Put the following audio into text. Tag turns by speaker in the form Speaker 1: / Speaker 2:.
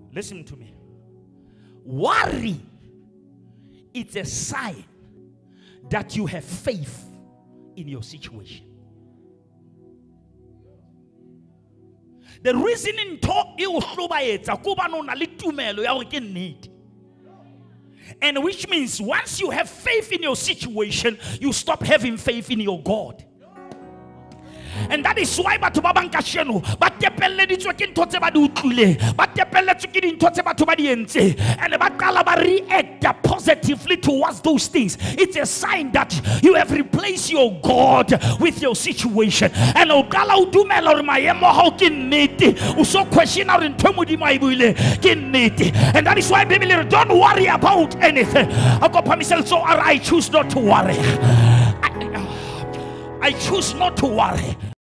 Speaker 1: Listen to me. Worry, it's a sign that you have faith in your situation. The reason in talk you need. And which means once you have faith in your situation, you stop having faith in your God. And that is why but and react positively towards those things. It's a sign that you have replaced your God with your situation. And that is why Bible don't worry about anything. So I choose not to worry. I choose not to worry.